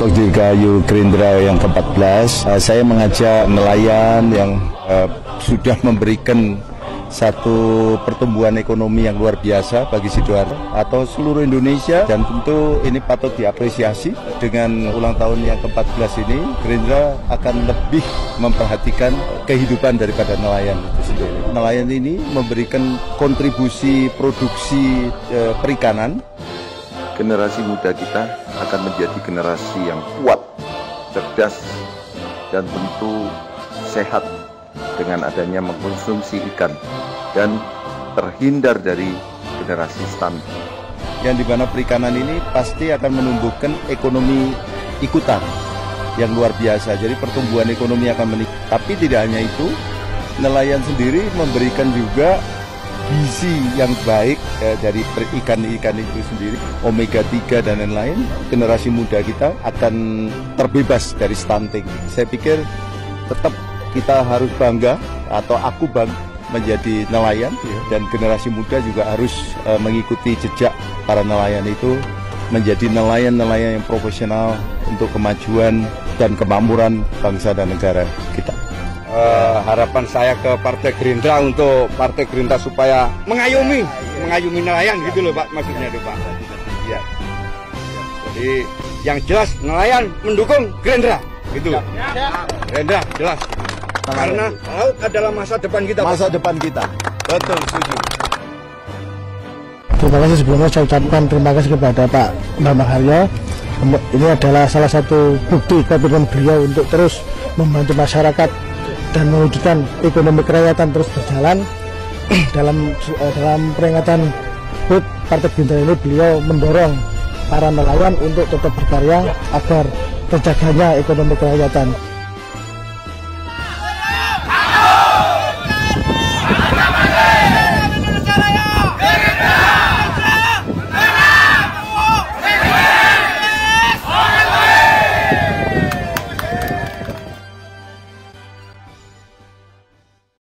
Dirgahayu Gerindra yang ke-14, saya mengajak nelayan yang sudah memberikan satu pertumbuhan ekonomi yang luar biasa bagi Sidoarjo atau seluruh Indonesia, dan tentu ini patut diapresiasi. Dengan ulang tahun yang ke-14 ini, Gerindra akan lebih memperhatikan kehidupan daripada nelayan itu sendiri. Nelayan ini memberikan kontribusi produksi perikanan. Generasi muda kita akan menjadi generasi yang kuat, cerdas, dan tentu sehat dengan adanya mengkonsumsi ikan dan terhindar dari generasi stunting. Yang dimana perikanan ini pasti akan menumbuhkan ekonomi ikutan yang luar biasa. Jadi pertumbuhan ekonomi akan meningkat. Tapi tidak hanya itu, nelayan sendiri memberikan juga gizi yang baik dari ikan-ikan itu sendiri, omega 3 dan lain-lain. Generasi muda kita akan terbebas dari stunting. Saya pikir tetap kita harus bangga, atau aku bangga menjadi nelayan, dan generasi muda juga harus mengikuti jejak para nelayan itu, menjadi nelayan-nelayan yang profesional untuk kemajuan dan kemakmuran bangsa dan negara kita. Harapan saya ke Partai Gerindra, untuk Partai Gerindra supaya mengayomi nelayan gitu loh Pak, maksudnya itu Pak. Ya. Jadi yang jelas nelayan mendukung Gerindra gitu. Gerindra jelas. Karena laut adalah masa depan kita. Masa depan kita. Betul, setuju. Terima kasih sebelumnya saya ucapkan terima kasih kepada Pak Bambang Haryo. Ini adalah salah satu bukti komitmen beliau untuk terus membantu masyarakat dan mewujudkan ekonomi kerakyatan terus berjalan. dalam peringatan HUT Partai Gerindra ini, beliau mendorong para nelayan untuk tetap berkarya agar terjaganya ekonomi kerakyatan.